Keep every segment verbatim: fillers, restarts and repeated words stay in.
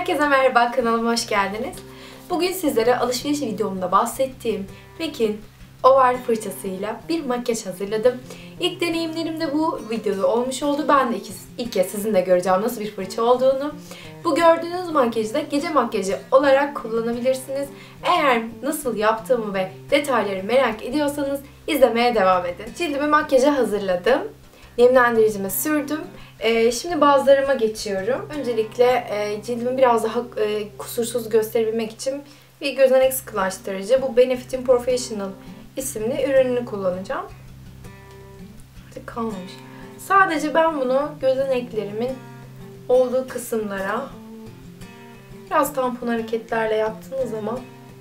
Herkese merhaba, kanalıma hoş geldiniz. Bugün sizlere alışveriş videomda bahsettiğim M A C'in oval fırçasıyla bir makyaj hazırladım. İlk deneyimlerim de bu videoda olmuş oldu. Ben de ilk, ilk kez sizinle göreceğim nasıl bir fırça olduğunu. Bu gördüğünüz makyajı da gece makyajı olarak kullanabilirsiniz. Eğer nasıl yaptığımı ve detayları merak ediyorsanız izlemeye devam edin. Cildimi makyaja hazırladım. Nemlendiricime sürdüm. Ee, şimdi bazılarıma geçiyorum. Öncelikle e, cildimi biraz daha e, kusursuz gösterebilmek için bir gözenek sıkılaştırıcı. Bu Benefit'in Professional isimli ürününü kullanacağım. Artık kalmamış. Sadece ben bunu gözeneklerimin olduğu kısımlara biraz tampon hareketlerle yaptığınız zaman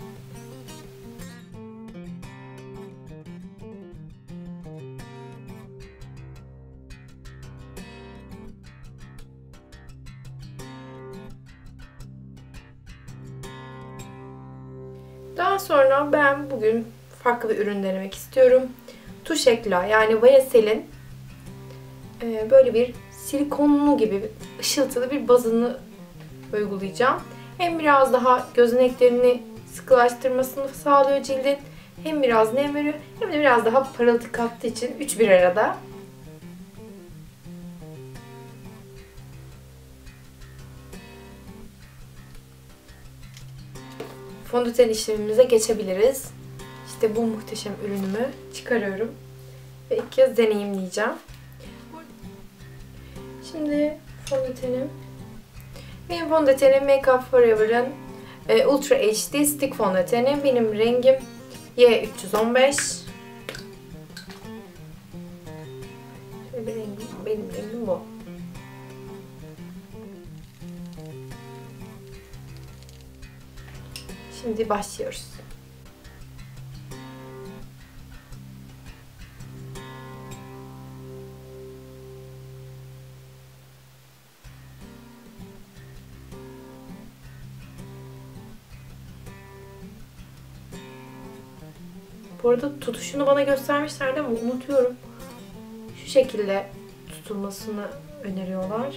daha sonra ben bugün farklı bir ürün denemek istiyorum. Tuş Ekla yani Vayasel'in böyle bir silikonlu gibi ışıltılı bir bazını uygulayacağım. Hem biraz daha gözeneklerini sıkılaştırmasını sağlıyor cildin, hem biraz nem veriyor, hem de biraz daha parıltı kattığı için üç bir arada. Fondöten işlemimize geçebiliriz. İşte bu muhteşem ürünümü çıkarıyorum ve ilk kez deneyimleyeceğim. Şimdi fondötenim. Benim fondötenim Make Up For Ever'ın e, Ultra H D Stick fondöteni. Benim rengim Y üç yüz on beş. Şöyle bir rengim, benim rengim bu. Şimdi başlıyoruz. Bu arada tutuşunu bana göstermişlerdi ama unutuyorum. Şu şekilde tutulmasını öneriyorlar.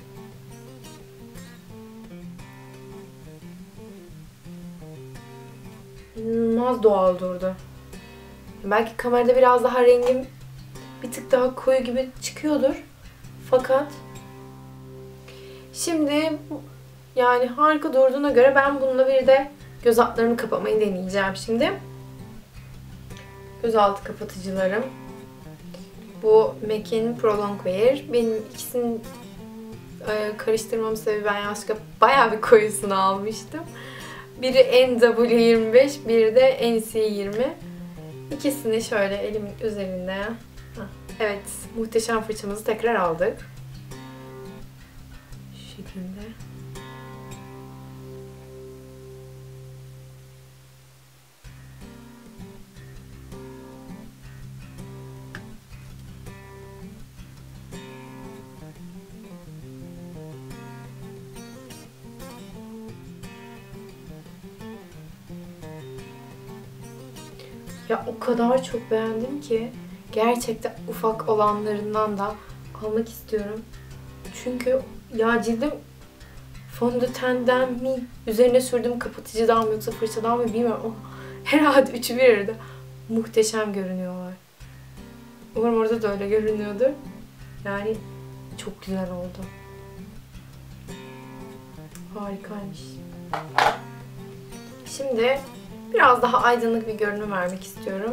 İnanılmaz doğal durdu. Belki kamerada biraz daha rengim bir tık daha koyu gibi çıkıyordur. Fakat şimdi yani harika durduğuna göre ben bununla bir de göz altlarını kapamayı deneyeceğim şimdi. Gözaltı kapatıcılarım. Bu M A C'in Prolong Wear. Benim ikisini e, karıştırmamın sebebi ben yanlışlıkla bayağı bir koyusunu almıştım. Biri N W yirmi beş, biri de N C yirmi. İkisini şöyle elimin üzerinde. Heh, evet, muhteşem fırçamızı tekrar aldık. Şu şekilde. Ya o kadar çok beğendim ki gerçekten ufak olanlarından da almak istiyorum. Çünkü ya cildim fondötenden mi, üzerine sürdüğüm kapatıcıdan mı yoksa fırçadan mı bilmiyorum ama herhalde üçü bir arada muhteşem görünüyorlar. Umarım orada da öyle görünüyordur. Yani çok güzel oldu. Harikaymış. Şimdi biraz daha aydınlık bir görünüm vermek istiyorum.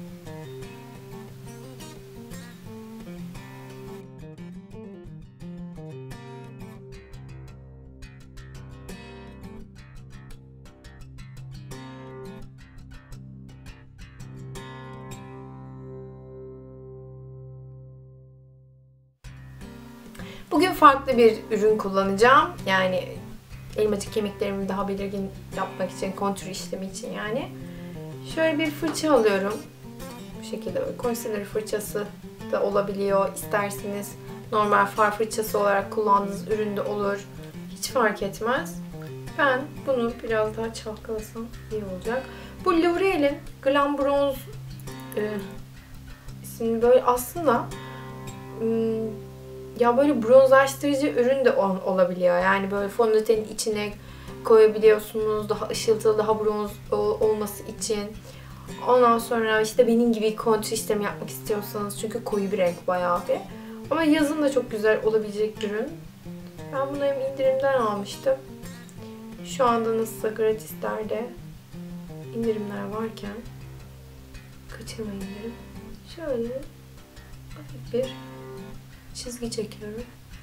Bugün farklı bir ürün kullanacağım. Yani elmacık kemiklerimi daha belirgin yapmak için, kontür işlemi için yani. Şöyle bir fırça alıyorum. Bu şekilde böyle concealer fırçası da olabiliyor. İsterseniz normal far fırçası olarak kullandığınız ürün de olur. Hiç fark etmez. Ben bunu biraz daha çalkalasam iyi olacak. Bu L'Oreal'in Glam Bronze e, isimli böyle aslında e, Ya böyle bronzlaştırıcı ürün de ol- olabiliyor. Yani böyle fondötenin içine koyabiliyorsunuz. Daha ışıltılı, daha bronz olması için. Ondan sonra işte benim gibi kontür işlemi yapmak istiyorsanız. Çünkü koyu bir renk bayağı bir. Ama yazın da çok güzel olabilecek bir ürün. Ben bunu hem indirimden almıştım. Şu anda nasılsa gratislerde indirimler varken kaçırmayın derim. Şöyle hafif bir çizgi çekiyorum.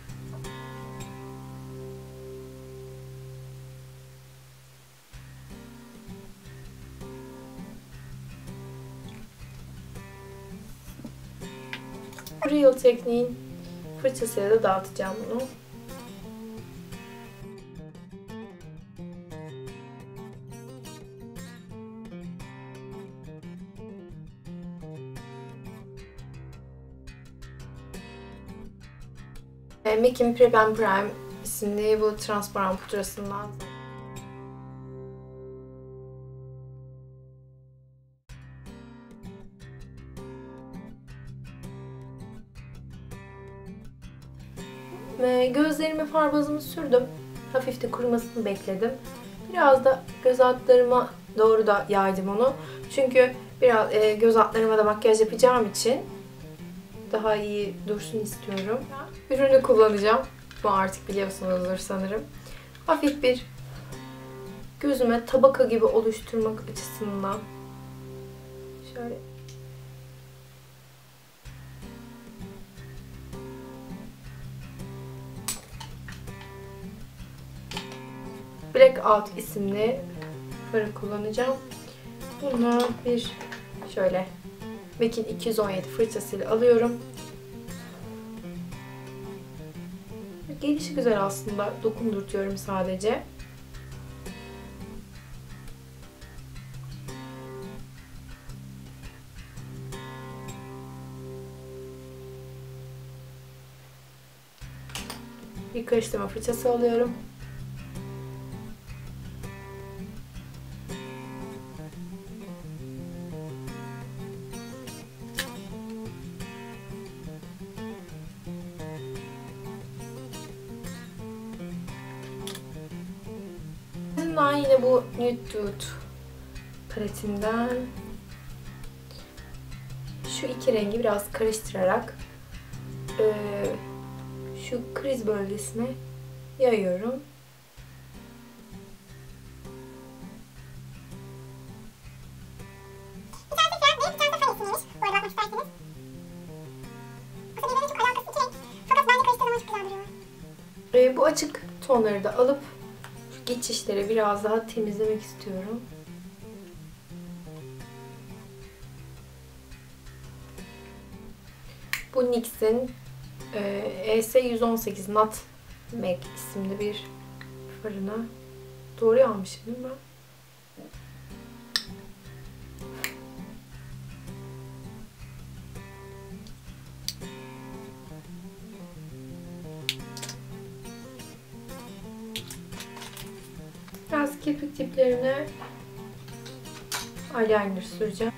Real Technique'in fırçasıyla da dağıtacağım bunu. M A C'in Prep and Prime isimli bu transparan pudrasından. Ve gözlerime far bazımı sürdüm. Hafif de kurumasını bekledim. Biraz da göz altlarıma doğru da yaydım onu. Çünkü biraz e, göz altlarıma da makyaj yapacağım için daha iyi dursun istiyorum. Ürünü kullanacağım. Bu artık biliyorsunuzdur sanırım. Hafif bir gözüme tabaka gibi oluşturmak açısından şöyle Blackout isimli farı kullanacağım. Bunu bir şöyle M A C'in iki yüz on yedi fırçasıyla alıyorum. Gelişi güzel aslında. Dokundurtuyorum sadece. Bir karıştırma fırçası alıyorum. Ben yine bu Nude Dude paletinden şu iki rengi biraz karıştırarak e, şu kriz bölgesine yayıyorum. E, bu açık tonları da alıp geçişleri biraz daha temizlemek istiyorum. Bu N Y X'in E S yüz on sekiz Nutmeg isimli bir farına. Doğru almışım değil mi ben? Biraz kirpik diplerine eyeliner süreceğim.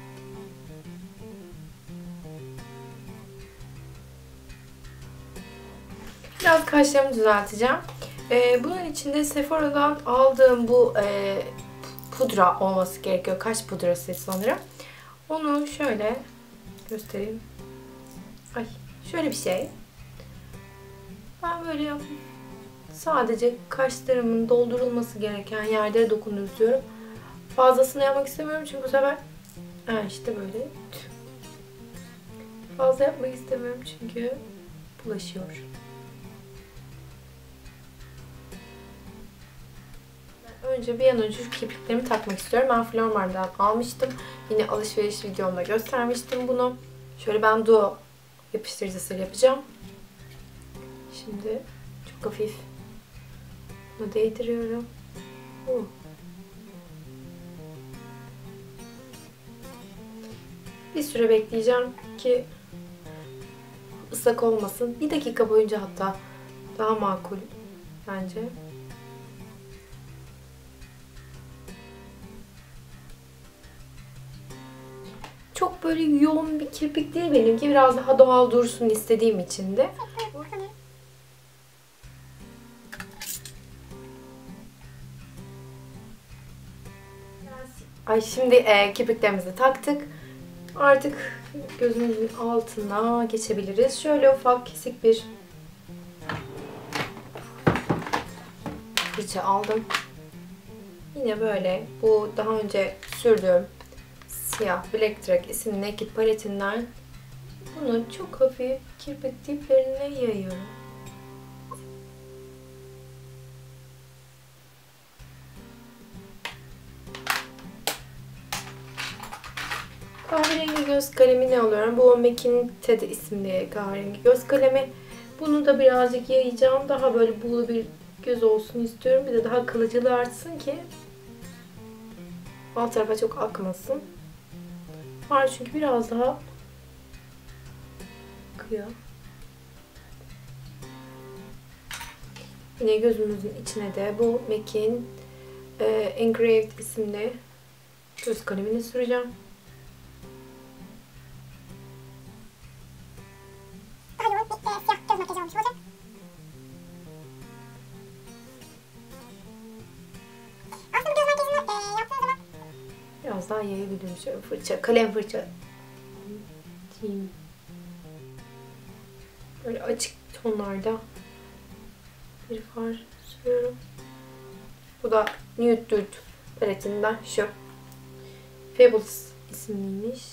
Biraz kaşlarımı düzelteceğim. Ee, bunun için de Sephora'dan aldığım bu e, pudra olması gerekiyor. Kaş pudrası sanırım. Onu şöyle göstereyim. Ay, şöyle bir şey. Ben böyle yapayım. Sadece kaşlarımın doldurulması gereken yerlere dokundurtuyorum. Fazlasını yapmak istemiyorum çünkü bu sefer ha işte böyle fazla yapmak istemiyorum çünkü bulaşıyor. Önce bir an önce şu kirpiklerimi takmak istiyorum. Ben Flormar'dan almıştım. Yine alışveriş videomda göstermiştim bunu. Şöyle ben duo yapıştırıcısıyla yapacağım. Şimdi çok hafif bunu değdiriyorum. Uh. Bir süre bekleyeceğim ki ıslak olmasın. Bir dakika boyunca hatta daha makul bence. Çok böyle yoğun bir kirpik değil benimki. Biraz daha doğal dursun istediğim için de. Ay şimdi e, kirpiklerimizi taktık. Artık gözümüzün altına geçebiliriz. Şöyle ufak kesik bir fırça aldım. Yine böyle bu daha önce sürdüğüm siyah Black Track isimli naked paletinden bunu çok hafif kirpik diplerine yayıyorum. Kahverengi göz kalemini alıyorum. Bu Mac'in Teddy isimli kahverengi göz kalemi. Bunu da birazcık yayacağım. Daha böyle buğulu bir göz olsun istiyorum. Bir de daha kalıcılığı artsın ki alt tarafa çok akmasın. Var çünkü biraz daha akıyor. Yine gözümüzün içine de bu Mac'in e, Engraved isimli göz kalemini süreceğim. Biraz daha yayabilirim şöyle fırça, kalem fırça diyeyim. Böyle açık tonlarda bir far sürüyorum. Bu da Nude Dude paletinden şu. Fables isimliymiş.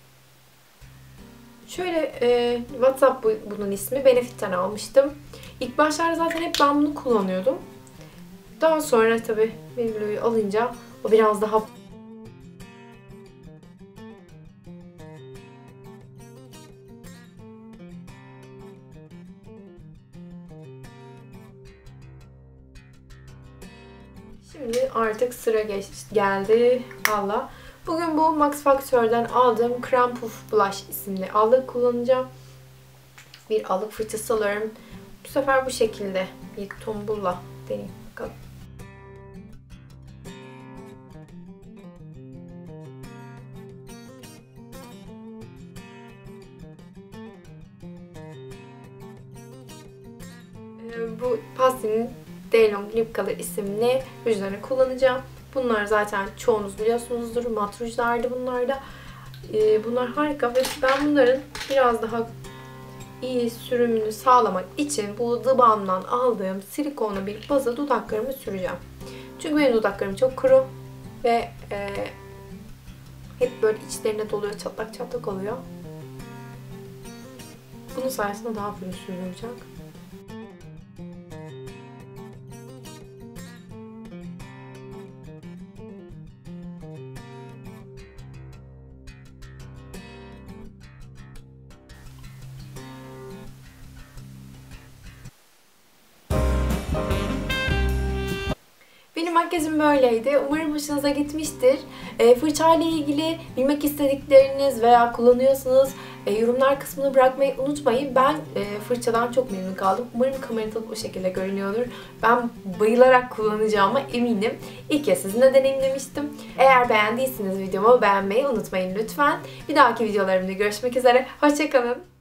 Şöyle e, WhatsApp bu, bunun ismi. Benefit'ten almıştım. İlk başlarda zaten hep ben bunu kullanıyordum. Daha sonra tabi Maybelline'yi alınca o biraz daha Şimdi artık sıra geç, geldi. Valla. Bugün bu Max Factor'dan aldığım Creme Puff Blush isimli allık kullanacağım. Bir allık fırçası alıyorum. Bu sefer bu şekilde bir tombulla deneyim bakalım. Bu Pastel'in Daylong Lip Color isimli rujlarını kullanacağım. Bunlar zaten çoğunuz biliyorsunuzdur. Mat rujlardı bunlar da. Ee, bunlar harika ve ben bunların biraz daha iyi sürümünü sağlamak için bu The Balm'dan aldığım silikonlu bir baza dudaklarımı süreceğim. Çünkü benim dudaklarım çok kuru ve e, hep böyle içlerine doluyor, çatlak çatlak oluyor. Bunun sayesinde daha pürüzsüz olacak. Benim makyajım böyleydi. Umarım hoşunuza gitmiştir. E, fırçayla ilgili bilmek istedikleriniz veya kullanıyorsanız e, yorumlar kısmına bırakmayı unutmayın. Ben e, fırçadan çok memnun kaldım. Umarım kamerada o şekilde görünüyordur. Ben bayılarak kullanacağıma eminim. İlk kez sizinle deneyimlemiştim. Eğer beğendiyseniz videomu beğenmeyi unutmayın lütfen. Bir dahaki videolarımda görüşmek üzere. Hoşçakalın.